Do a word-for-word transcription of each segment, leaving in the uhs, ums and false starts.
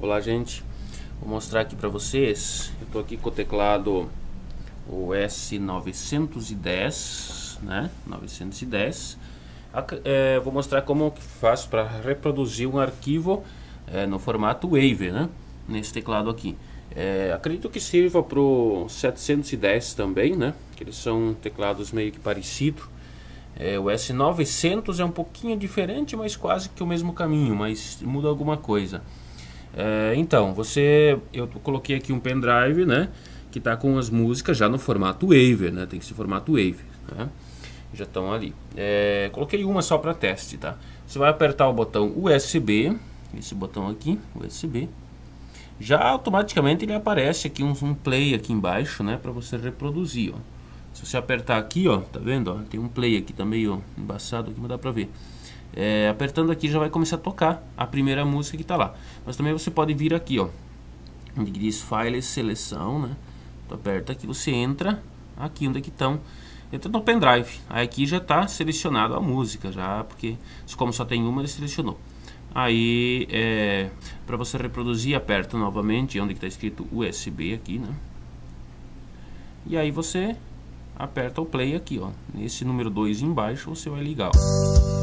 Olá, gente, vou mostrar aqui para vocês. Eu estou aqui com o teclado o S novecentos e dez, né? novecentos e dez. É, vou mostrar como que faço para reproduzir um arquivo é, no formato Wave, né? Nesse teclado aqui. É, acredito que sirva para o setecentos e dez também, né? Que eles são teclados meio que parecidos. É, o S novecentos é um pouquinho diferente, mas quase que o mesmo caminho, mas muda alguma coisa. É, então, você, eu coloquei aqui um pendrive, né, que está com as músicas já no formato Wave, né, tem que ser formato Wave, né, já estão ali. É, coloquei uma só para teste, tá? Você vai apertar o botão U S B, esse botão aqui, U S B, já automaticamente ele aparece aqui um, um play aqui embaixo, né, para você reproduzir, ó. Se você apertar aqui, ó, tá vendo, ó, tem um play aqui, tá meio embaçado aqui, mas dá pra ver. É, apertando aqui já vai começar a tocar a primeira música que tá lá. Mas também você pode vir aqui, ó, onde diz File Seleção, né? Então aperta aqui, você entra aqui onde é que estão, entra no pendrive. Aí aqui já tá selecionado a música, já, porque como só tem uma, ele selecionou. Aí, é, para você reproduzir, aperta novamente onde que tá escrito U S B aqui, né? E aí você aperta o play aqui, ó. Nesse número dois embaixo você vai ligar, ó.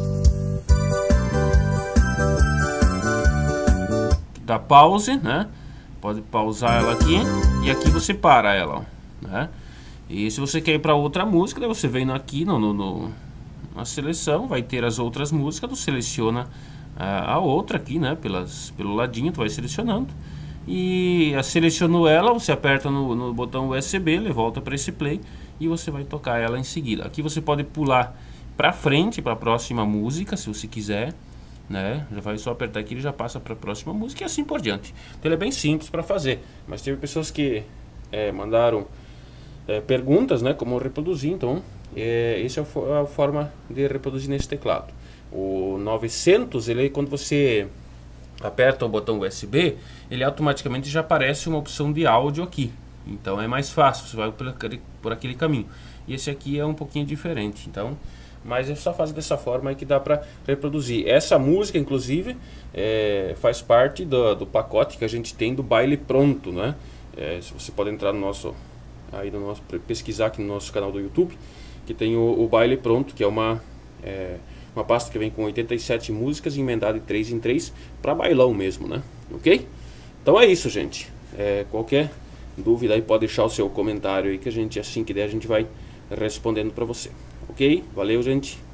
Dá pause, né? Pode pausar ela aqui e aqui você para ela, ó, né? E se você quer ir para outra música, daí você vem aqui no, no, no, na seleção, vai ter as outras músicas, tu seleciona a, a outra aqui, né? Pelas, pelo ladinho, tu vai selecionando. E a, selecionou ela, você aperta no, no botão U S B, ele volta para esse play e você vai tocar ela em seguida. Aqui você pode pular para frente, para a próxima música, se você quiser, né? Já vai só apertar aqui, ele já passa para a próxima música e assim por diante. Então ele é bem simples para fazer, mas teve pessoas que é, mandaram é, perguntas, né? Como reproduzir, então é, essa é a forma de reproduzir nesse teclado. O novecentos, ele, quando você aperta o botão U S B, ele automaticamente já aparece uma opção de áudio aqui. Então é mais fácil, você vai por aquele, por aquele caminho. E esse aqui é um pouquinho diferente, então, mas é só fazer dessa forma aí que dá para reproduzir. Essa música, inclusive, é, faz parte do, do pacote que a gente tem do Baile Pronto, né? É, se você pode entrar no nosso, aí no nosso, pesquisar aqui no nosso canal do YouTube, que tem o, o Baile Pronto, que é uma é, uma pasta que vem com oitenta e sete músicas emendada de três em três para bailão mesmo, né? Ok? Então é isso, gente. É, qualquer dúvida aí pode deixar o seu comentário aí que a gente, assim que der, a gente vai respondendo para você. Ok? Valeu, gente.